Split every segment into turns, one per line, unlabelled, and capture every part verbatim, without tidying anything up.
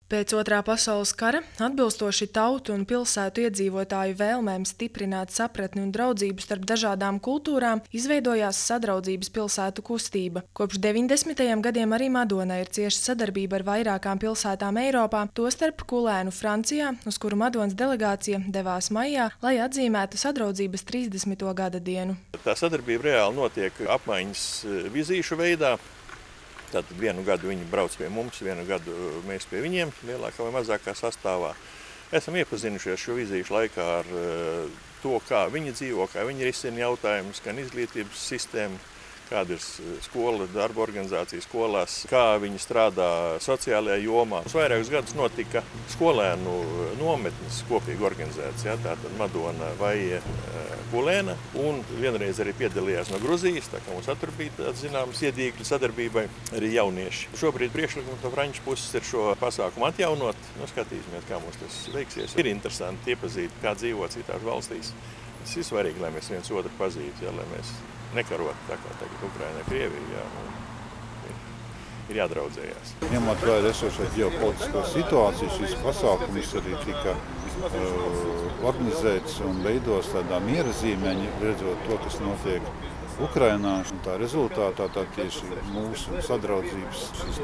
Pēc Otrā pasaules kara, atbilstoši tautu un pilsētu iedzīvotāju vēlmēm stiprināt sapratni un draudzību starp dažādām kultūrām, izveidojās Sadraudzības pilsētu kustība. Kopš deviņdesmitajiem gadiem arī Madona ir cieša sadarbība ar vairākām pilsētām Eiropā, tostarp Kulēnu Francijā, uz kuru Madonas delegācija devās maijā, lai atzīmētu Sadraudzības trīsdesmito gada dienu.
Tā sadarbība reāli notiek apmaiņas vizīšu veidā. Tad vienu gadu viņi brauc pie mums, vienu gadu mēs pie viņiem, lielākā vai mazākā sastāvā. Esam iepazinušies šo vizīšu laikā ar to, kā viņi dzīvo, kā viņi risina jautājumus, gan izglītības sistēmu, kāda ir skola, darba organizācija skolās, kā viņi strādā sociālajā jomā. Vairākus gadus notika skolēnu nometnes kopīga organizācija, tātad Madona vai Kulēna, un vienreiz arī piedalījās no Gruzijas, tā kā mums atur bija tāds zināms iedīgļi sadarbībai arī jaunieši. Šobrīd priekšlikums no franču puses ir šo pasākumu atjaunot, nu skatīsimies, kā mums tas veiksies. Ir interesanti iepazīt, kā dzīvo citās valstīs. Tas ir svarīgi, lai mēs viens otru pazītu, ja, lai mēs nekarot, tā kā tagad Ukrainai, Krievijā, ir, ir jādraudzējās.
Ņemot vērā esošo ģeopolitisko situāciju, šis pasākums arī tika uh, organizēts un veidos tādā miera zīmeņa, redzot to, kas notiek Ukrainā. Tā rezultātā tā tieši mūsu sadraudzības šis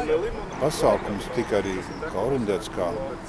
pasākums tika arī orientēts kā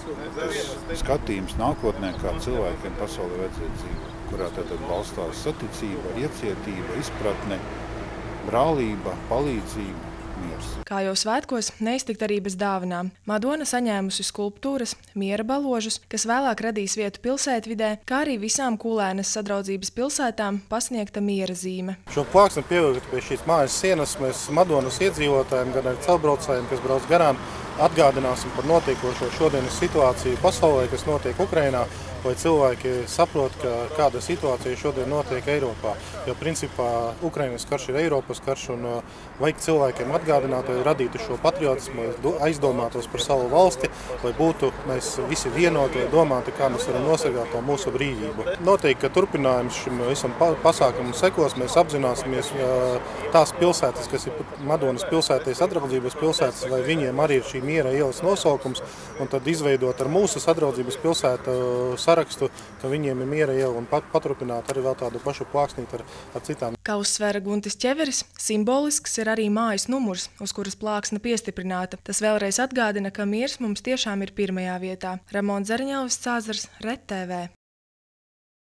skatījums nākotnē, kā cilvēkiem pasaulē vajadzētu dzīvot, kurā tad balstās saticība, iecietība, izpratne, brālība, palīdzība, miers.
Kā jau svētkos, neiztikt arī bez dāvanām. Madona saņēmusi skulptūras, miera baložus, kas vēlāk radīs vietu pilsētvidē, kā arī visām Kulēnas Sadraudzības pilsētām pasniegta miera zīme.
Šo plāksni pievilkt pie šīs mājas sienas mēs Madonas iedzīvotājiem, gan arī ceļbraucējiem, kas brauc garām, atgādināsim par notiekošo šodienas situāciju pasaulē, kas notiek Ukrainā, lai cilvēki saprot, ka kāda situācija šodien notiek Eiropā. Jo principā Ukrainas karš ir Eiropas karš un vajag cilvēkiem atgādināt, lai radītu šo patriotismu, aizdomātos par savu valsti, lai būtu mēs visi vienoti, lai domātu, kā mēs varam nosargāt to mūsu brīvību. Noteikti, ka turpinājums šim visam pasākumam sekos, mēs apzināsimies tās pilsētas, kas ir Madonas pilsētai, Sadraudzības pilsētas, vai viņiem arī ir šī miera ielas nosaukums, un tad izveidot ar mūsu Sadraudzības pilsētu sarakstu, ka viņiem ir miera iela un pat, paturpināt arī vēl tādu pašu plāksnīt ar, ar citām.
Kā uzsvēra Guntis Ķeveris, simbolisks ir arī mājas numurs, uz kuras plāksne piestiprināta. Tas vēlreiz atgādina, ka miers mums tiešām ir pirmajā vietā. Ramons Zariņēlis, Cāzars, Red T V.